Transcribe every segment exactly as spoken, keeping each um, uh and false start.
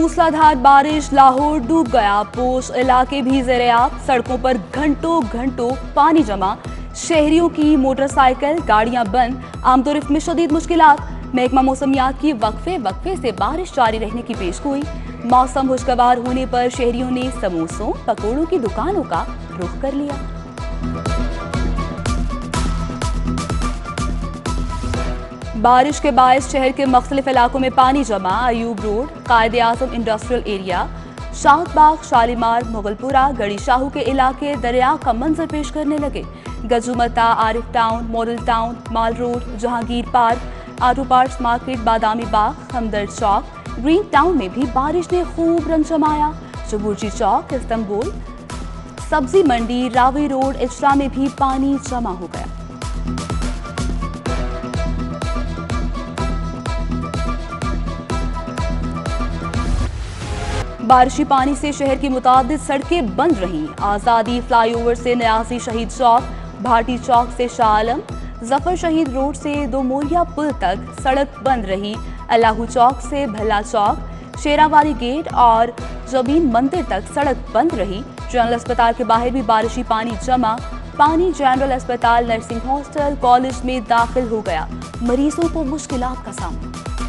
मूसलाधार बारिश, लाहौर डूब गया, पोश इलाके भी ज़ेरे-आब, सड़कों पर घंटों घंटों पानी जमा, शहरियों की मोटरसाइकिल गाड़ियां बंद, आमदोरफ्त में शदीद मुश्किलात। महकमा मौसमियात की वक्फे वक्फे से बारिश जारी रहने की पेशगोई। मौसम खुशगवार होने पर शहरियों ने समोसों पकौड़ों की दुकानों का रुख कर लिया। बारिश के बायस शहर के मुख्तलिफ इलाकों में पानी जमा। Ayub road, Quaide Azam industrial area, Shahbagh, Shalimar, Mughalpura, Garhi Shahu के इलाके दरिया का मंजर पेश करने लगे। गजुमता, Arif town, model town, mall road, Jahangir park, auto parts market, Badami Bagh, Hamdard Chowk, green town में भी बारिश ने खूब रंग जमाया। चबुर्जी चौक, इस्तांबुल, सब्जी मंडी, रावी रोड, इजरा में भी पानी जमा हो गया। बारिशी पानी से शहर की मुतादिद सड़कें बंद रहीं। आज़ादी फ्लाईओवर से न्यासी शहीद चौक, भाटी चौक से शाह आलम, जफर शहीद रोड से दो मोरिया पुल तक सड़क बंद रही। अल्लाहू चौक से भला चौक, शेरावाली गेट और जबीन मंदिर तक सड़क बंद रही। जनरल अस्पताल के बाहर भी बारिशी पानी जमा। पानी जनरल अस्पताल, नर्सिंग हॉस्टल, कॉलेज में दाखिल हो गया। मरीजों को मुश्किलात का सामना।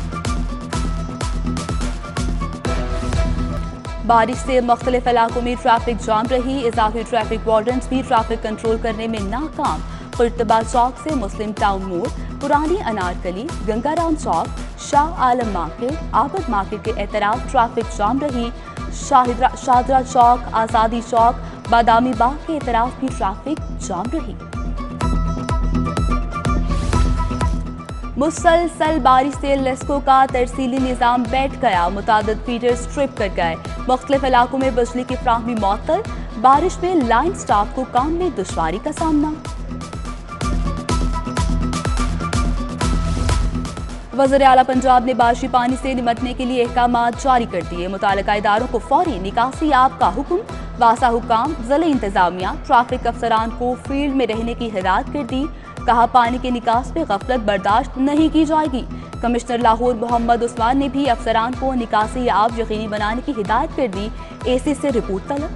बारिश से मुख्तलिफ इलाकों में ट्रैफिक जाम रही। इजाफी ट्रैफिक वार्डन्स भी ट्रैफिक कंट्रोल करने में नाकाम। कुर्तबा चौक से मुस्लिम टाउन मोड़, पुरानी अनारकली, गंगाराम चौक, शाह आलम मार्केट, आबद मार्केट के एतराफ ट्रैफिक जाम रही। शाहिदरा शादरा चौक, आज़ादी चौक, बादामी बाग के एतराफ भी ट्रैफिक जाम रही। मुसलसल बारिश से लेस्को का तरसीली निज़ाम बैठ गया। मुतादिद फीडर स्ट्रिप कर गए। मुख्तलिफ इलाकों में बिजली की फ्राहमी मुअत्तल। बारिश में लाइन स्टाफ को काम में दुश्वारी का सामना। वज़ीर आला पंजाब ने बारिशी पानी से निमटने के लिए अहकामात जारी कर दिए। मुताल्लिका इदारों को फौरी निकासी याब का हुक्म। वासा हुकाम, ज़िला इंतजामिया, ट्रैफिक अफसरान को फील्ड में रहने की हिदायत कर दी। कहा, पानी के निकास पे गफलत बर्दाश्त नहीं की जाएगी। कमिश्नर लाहौर मोहम्मद उस्मान ने भी अफसरान को निकासी याब यकीनी बनाने की हिदायत कर दी। एसी से रिपोर्ट तलब।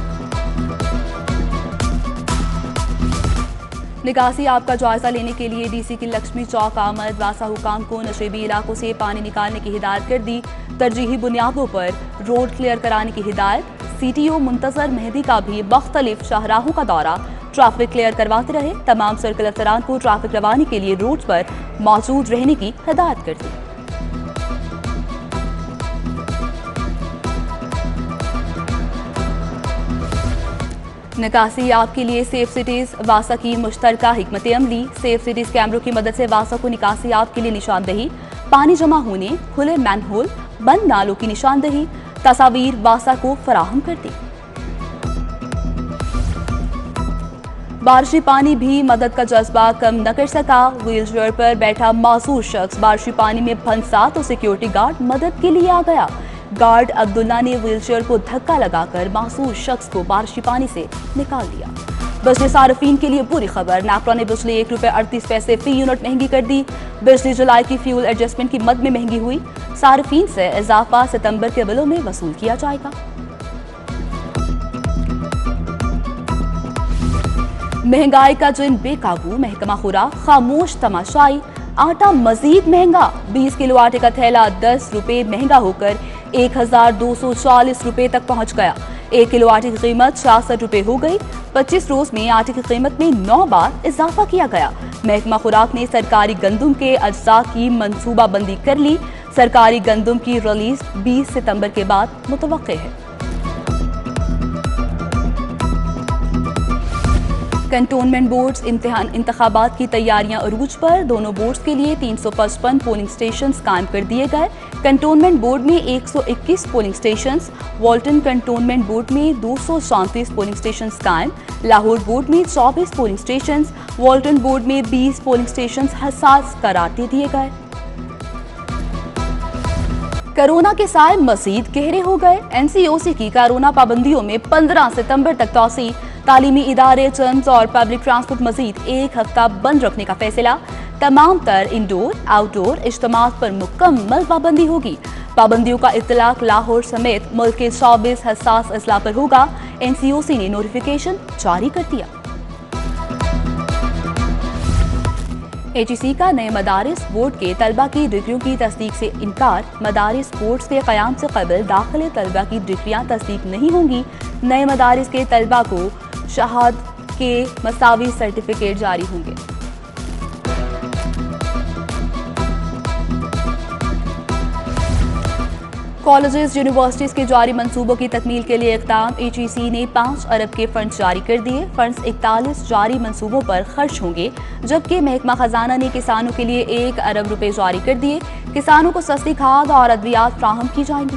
निकासी याब का जायजा लेने के लिए डीसी की लक्ष्मी चौक आमद। वासा हुकाम को नशेबी इलाकों से पानी निकालने की हिदायत कर दी। तरजीही बुनियादों पर रोड क्लियर कराने की हिदायत। सीटीओ मुंतजर मेहदी का भी मुख्तलिफ शाहराहों का दौरा। ट्रैफिक क्लियर करवाते रहे। तमाम सर्कल अफसरान को ट्रैफिक रवानी के लिए रोड पर मौजूद रहने की हिदायत कर दी। निकासी याब के लिए सेफ सिटीज वासा की मुश्तरका हिकमत अमली। सेफ सिटीज कैमरों की मदद से वासा को निकासी याब के लिए निशानदही। पानी जमा होने, खुले मैनहोल, बंद नालों की निशानदही। तस्वीर वासा को फराहम कर दी। बारिशी पानी भी मदद का जज्बा कम न कर सका। व्हील चेयर पर बैठा मासूर शख्स बारिशी पानी में फंसा तो सिक्योरिटी गार्ड मदद के लिए आ गया। गार्ड अब्दुल्ला ने व्हील चेयर को धक्का लगाकर मासूर शख्स को बारिशी पानी से निकाल दिया। बिजली सार्फिन के लिए बुरी खबर। नापरा ने बिजली एक रुपये अड़तीस पैसे फी यूनिट महंगी कर दी। बिजली जुलाई की फ्यूल एडजस्टमेंट की मद में महंगी हुई। सार्फिन से इजाफा सितंबर के बिलों में वसूल किया जाएगा। महंगाई का जिन बेकाबू, महकमा खुराक खामोश तमाशाई। आटा मजीद महंगा। बीस किलो आटे का थैला दस रुपए महंगा होकर एक हजार दो सौ चालीस रुपए तक पहुंच गया। एक किलो आटे की कीमत छियासठ रुपए हो गई। पच्चीस रोज में आटे की कीमत में नौ बार इजाफा किया गया। महकमा खुराक ने सरकारी गंदुम के अज्जा की मंसूबाबंदी कर ली। सरकारी गंदुम की रिलीज बीस सितंबर के बाद मुतवक्के है। कंटोनमेंट बोर्ड्स इम्तिहान इंतखाबात की तैयारियां अरूज पर। दोनों बोर्ड्स के लिए तीन सौ पचपन पोलिंग स्टेशन कायम कर दिए गए। कंटोनमेंट बोर्ड में एक सौ इक्कीस polling station, Walton cantonment board में दो सौ चौंतीस पोलिंग स्टेशन कायम। लाहौर बोर्ड में चौबीस पोलिंग स्टेशन, वॉल्टन बोर्ड में बीस पोलिंग स्टेशन हसास करार दे दिए गए। कोरोना के साए मजीद गहरे हो गए। एनसीओसी की कोरोना पाबंदियों में पंद्रह सितंबर तक तौसी। तालीमी इदारे, चर्म्स और पब्लिक ट्रांसपोर्ट मजीद एक हफ्ता बंद रखने का फैसला। तमाम तर इंडोर आउटडोर इज्तिमात पर मुकम्मल पाबंदी होगी। पाबंदियों का इत्तलाक लाहौर समेत मुल्क के चौबीस हसास अजला पर होगा। एन सी ओ सी ने नोटिफिकेशन जारी कर दिया। ए जी सी का नए मदारिस बोर्ड के तलबा की डिग्रियों की तस्दीक से इनकार। मदारिस बोर्ड के क़याम से कबल दाखिले तलबा की डिग्रियां तस्दीक नहीं होंगी। नए मदारिस के तलबा को शहाद के मसावी सर्टिफिकेट जारी होंगे। कॉलेजेस यूनिवर्सिटीज के जारी मंसूबों की तकमील के लिए इक़दाम। ए जी सी ने पाँच अरब के फंड जारी कर दिए। फंड्स इकतालीस जारी मंसूबों पर खर्च होंगे, जबकि महकमा खजाना ने किसानों के लिए एक अरब रुपए जारी कर दिए। किसानों को सस्ती खाद और अद्वियात फ्राहम की जाएंगी।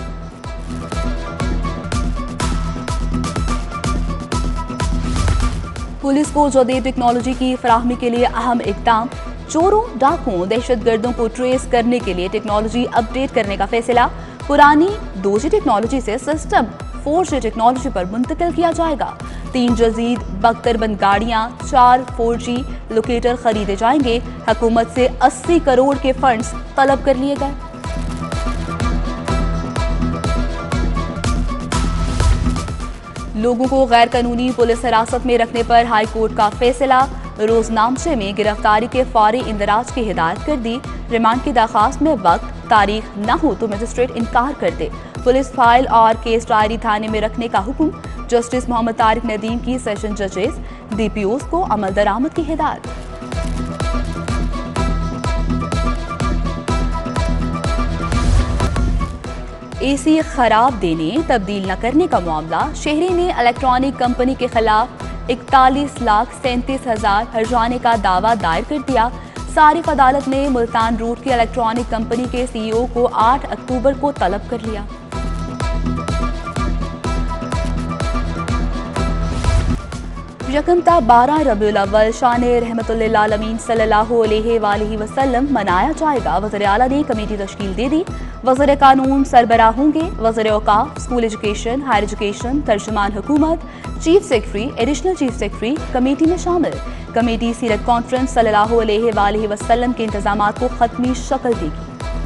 पुलिस को जदीद टेक्नोलॉजी की फराहमी के लिए अहम इक़दाम। चोरों, डाकुओं, दहशतगर्दों को ट्रेस करने के लिए टेक्नोलॉजी अपडेट करने का फैसला। पुरानी दो जी टेक्नोलॉजी से सिस्टम फोर जी टेक्नोलॉजी पर मुंतकिल किया जाएगा। तीन जदीद बख्तरबंद गाड़ियां, चार फोर जी लोकेटर खरीदे जाएंगे। हुकूमत से अस्सी करोड़ के फंड्स तलब कर लिए गए। लोगों को गैर कानूनी पुलिस हिरासत में रखने पर हाई कोर्ट का फैसला। रोजनामचे में गिरफ्तारी के फौरी इंदराज की हिदायत कर दी। रिमांड की दरखास्त में वक्त तारीख न हो तो मजिस्ट्रेट इनकार कर दे। पुलिस फाइल और केस डायरी थाने में रखने का हुक्म। जस्टिस मोहम्मद तारिक नदीम की सेशन जजेस डी पी ओज को अमल दरामद की हिदायत। एसी खराब देने, तब्दील न करने का मामला। शहरी ने इलेक्ट्रॉनिक कंपनी के खिलाफ इकतालीस लाख सैंतीस हजार हर्जाने का दावा दायर कर दिया। सारिफ अदालत ने मुल्तान रूट की इलेक्ट्रॉनिक कंपनी के सी ई ओ को आठ अक्टूबर को तलब कर लिया। यकम बारह रबीउल अव्वल शान रहमतुल्लिल आलमीन सल्लल्लाहु अलैहि वसल्लम मनाया जाएगा। वज़ीर आला ने कमेटी तश्कील दे दी। वज़ीर कानून सरबराह होंगे। वज़ीर औकाफ, स्कूल एजुकेशन, हायर एजुकेशन, तर्जुमान हुकूमत, chief secretary, additional chief secretary committee में शामिल। कमेटी सीरत कॉन्फ्रेंस सल्लल्लाहु अलैहि वसल्लम के इंतजामात को खत्मी शक्ल देगी।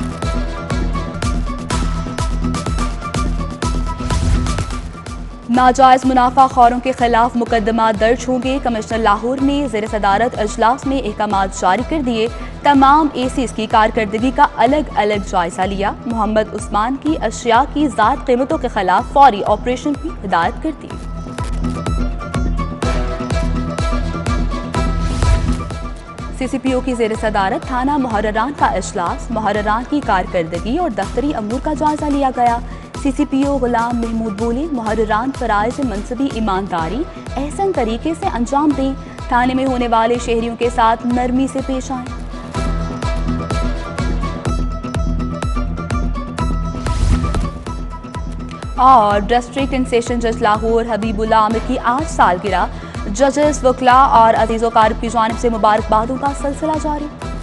नाजायज मुनाफा खौरों के खिलाफ मुकदमा दर्ज होंगे। कमिश्नर लाहौर ने ज़ेर सदारत अजलास में अहकामात जारी कर दिए। तमाम एसीज की कारकर्दगी का अलग अलग जायजा लिया। मोहम्मद उस्मान की अशिया की ज़ायद कीमतों के खिलाफ फौरी ऑपरेशन की हिदायत कर दी। सी सी पी ओ की ज़ेर सदारत थाना मुहर्ररान का इजलास। मुहर्ररान की कारकर्दगी और दफ्तरी अमूर का जायजा लिया गया। सी सी पी ओ गुलाम महमूद बोले, मुहर्ररान फराइज़ मनसबी ईमानदारी एहसन तरीके से अंजाम दें। थाने में होने वाले शहरियों के साथ नरमी से पेश आएं। और डिस्ट्रिक्ट एंड सेशन जज लाहौर हबीबुल्लाह आमिर की आज सालगिरह। जजेस, वकला और अजीज़ो कारब की जानिब से मुबारकबादों का सिलसिला जारी।